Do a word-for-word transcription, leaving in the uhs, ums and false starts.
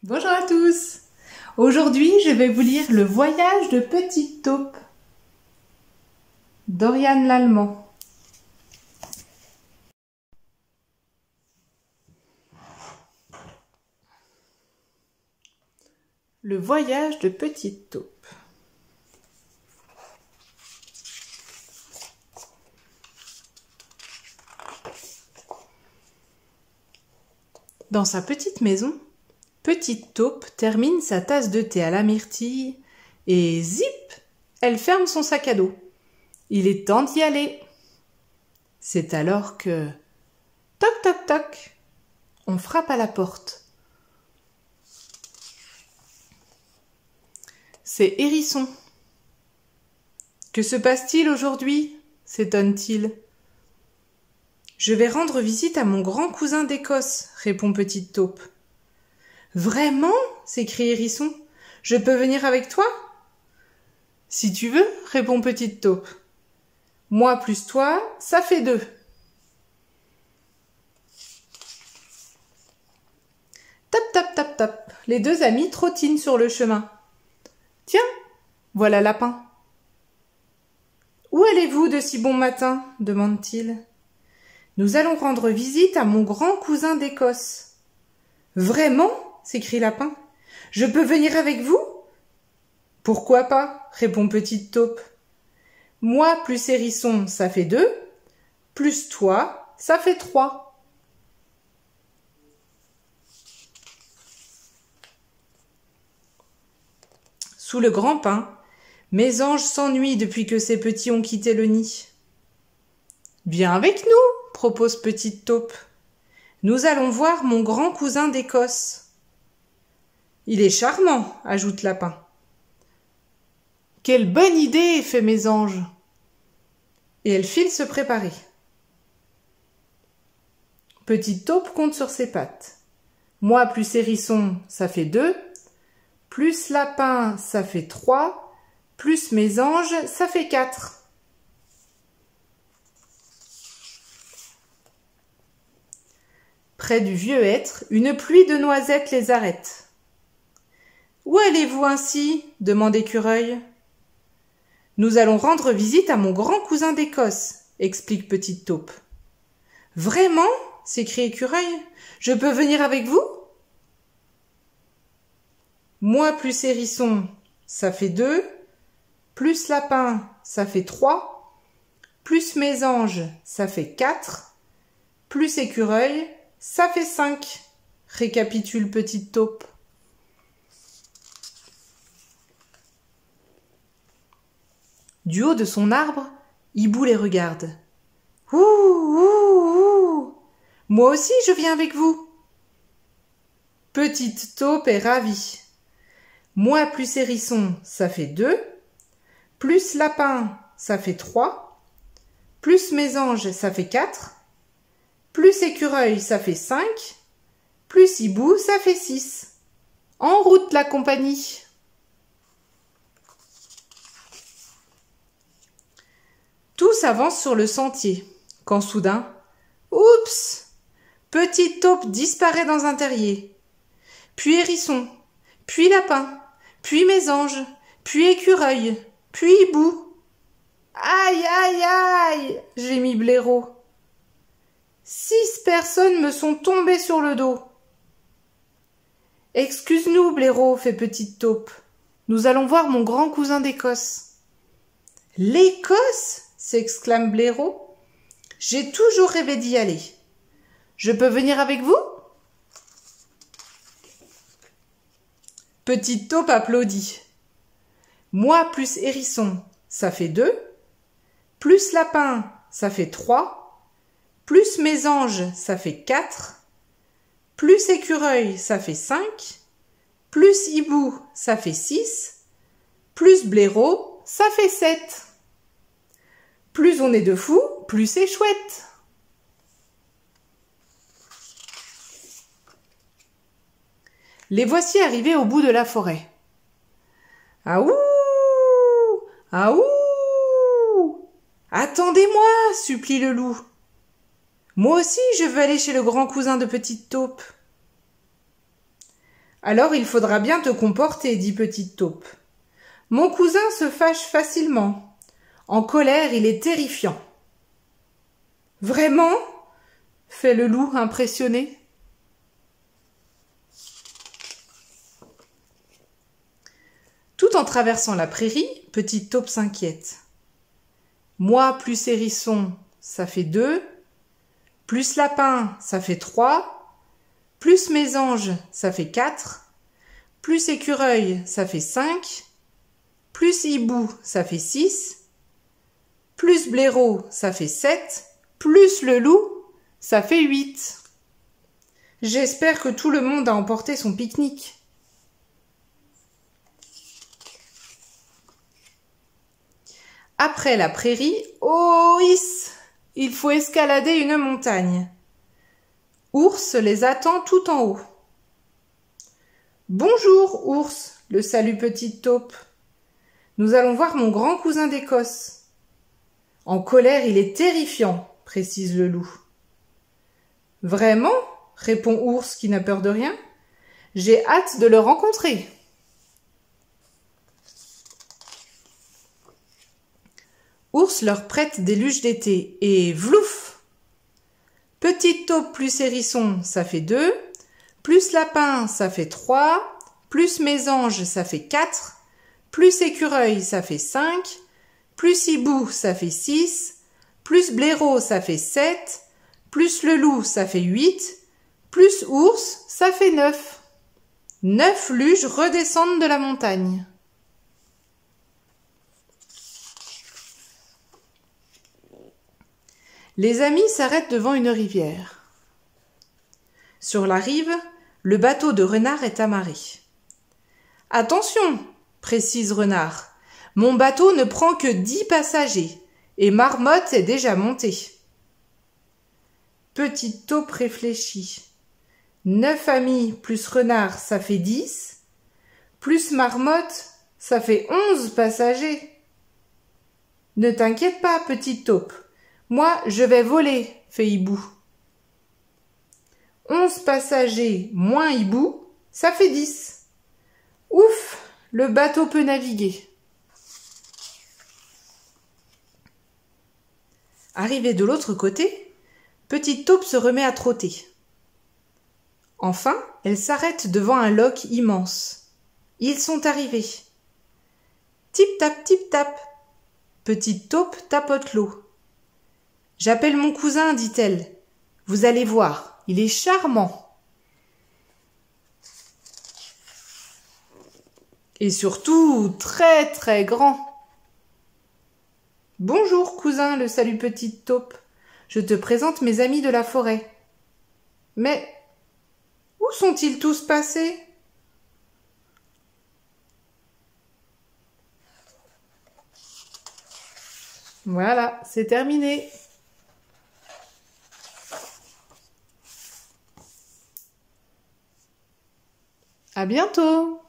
Bonjour à tous. Aujourd'hui, je vais vous lire Le voyage de Petite Taupe d'Oriane Lallemand. Le voyage de Petite Taupe. Dans sa petite maison, Petite Taupe termine sa tasse de thé à la myrtille et zip, elle ferme son sac à dos. Il est temps d'y aller. C'est alors que toc toc toc, on frappe à la porte. C'est Hérisson. Que se passe-t-il aujourd'hui? S'étonne-t-il. Je vais rendre visite à mon grand cousin d'Écosse, répond Petite Taupe. Vraiment? S'écrie Hérisson. Je peux venir avec toi? Si tu veux, répond Petite Taupe. Moi plus toi, ça fait deux. Tap tap tap tap, les deux amis trottinent sur le chemin. Tiens, voilà Lapin. Où allez-vous de si bon matin? Demande-t-il. Nous allons rendre visite à mon grand cousin d'Écosse. Vraiment? S'écrie Lapin. Je peux venir avec vous? Pourquoi pas? Répond Petite Taupe. Moi plus Hérisson, ça fait deux, plus toi, ça fait trois. Sous le grand pin, Mésange s'ennuie depuis que ses petits ont quitté le nid. Viens avec nous, propose Petite Taupe. Nous allons voir mon grand cousin d'Écosse. Il est charmant, ajoute Lapin. Quelle bonne idée, fait Mésange. Et elle file se préparer. Petite Taupe compte sur ses pattes. Moi plus Hérisson, ça fait deux. Plus Lapin, ça fait trois. Plus Mésange, ça fait quatre. Près du vieux hêtre, une pluie de noisettes les arrête. Où allez-vous ainsi? demande Écureuil. Nous allons rendre visite à mon grand cousin d'Écosse, explique Petite Taupe. Vraiment? s'écrie Écureuil. Je peux venir avec vous? Moi plus Hérisson, ça fait deux. Plus Lapin, ça fait trois. Plus Mésange, ça fait quatre. Plus Écureuil, ça fait cinq, récapitule Petite Taupe. Du haut de son arbre, Hibou les regarde. Ouh, ouh, ouh. Moi aussi je viens avec vous. Petite Taupe est ravie. Moi plus Hérisson, ça fait deux. Plus Lapin, ça fait trois. Plus Mésange, ça fait quatre. Plus Écureuil, ça fait cinq. Plus Hibou, ça fait six. En route la compagnie. Tous avancent sur le sentier, quand soudain, oups! Petite Taupe disparaît dans un terrier. Puis Hérisson, puis Lapin, puis Mésange, puis Écureuil, puis Hibou. Aïe, aïe, aïe! gémit Blaireau. Six personnes me sont tombées sur le dos. Excuse-nous, Blaireau, fait Petite Taupe. Nous allons voir mon grand cousin d'Écosse. L'Écosse? s'exclame Blaireau. J'ai toujours rêvé d'y aller. Je peux venir avec vous? Petite Taupe applaudit. Moi plus Hérisson, ça fait deux. Plus Lapin, ça fait trois. Plus Mésange, ça fait quatre. Plus Écureuil, ça fait cinq. Plus Hibou, ça fait six. Plus Blaireau, ça fait sept. Plus on est de fous, plus c'est chouette. Les voici arrivés au bout de la forêt. Aouh! Aouh! Attendez-moi, supplie le loup. Moi aussi, je veux aller chez le grand cousin de Petite Taupe. Alors il faudra bien te comporter, dit Petite Taupe. Mon cousin se fâche facilement. En colère, il est terrifiant. Vraiment? Fait le loup impressionné. Tout en traversant la prairie, Petite Taupe s'inquiète. Moi plus hérisson, ça fait deux. Plus lapin, ça fait trois. Plus mésange, ça fait quatre. Plus écureuil, ça fait cinq. Plus hibou, ça fait six. Plus blaireau, ça fait sept. Plus le loup, ça fait huit. J'espère que tout le monde a emporté son pique-nique. Après la prairie, oh is, il faut escalader une montagne. Ours les attend tout en haut. Bonjour, ours, le salue Petite Taupe. Nous allons voir mon grand cousin d'Écosse. En colère, il est terrifiant, précise le loup. Vraiment? Répond Ours qui n'a peur de rien. J'ai hâte de le rencontrer. Ours leur prête des luges d'été et vlouf! Petite Taupe plus hérisson, ça fait deux. Plus lapin, ça fait trois. Plus mésange, ça fait quatre. Plus écureuil, ça fait cinq. Plus hibou, ça fait six. Plus blaireau, ça fait sept. Plus le loup, ça fait huit. Plus ours, ça fait neuf. Neuf luges redescendent de la montagne. Les amis s'arrêtent devant une rivière. Sur la rive, le bateau de Renard est amarré. « Attention !» précise Renard. « Mon bateau ne prend que dix passagers et Marmotte est déjà montée. » Petite Taupe réfléchit. Neuf amis plus Renard, ça fait dix. Plus Marmotte, ça fait onze passagers. « Ne t'inquiète pas, Petite Taupe. Moi, je vais voler, fait Hibou. Onze passagers moins Hibou, ça fait dix. Ouf, le bateau peut naviguer. Arrivée de l'autre côté, Petite Taupe se remet à trotter. Enfin, elle s'arrête devant un loch immense. Ils sont arrivés. Tip-tap, tip-tap. Petite Taupe tapote l'eau. J'appelle mon cousin, dit-elle. Vous allez voir, il est charmant. Et surtout très très grand. Bonjour cousin, le salue Petite Taupe. Je te présente mes amis de la forêt. Mais où sont-ils tous passés? Voilà, c'est terminé. À bientôt!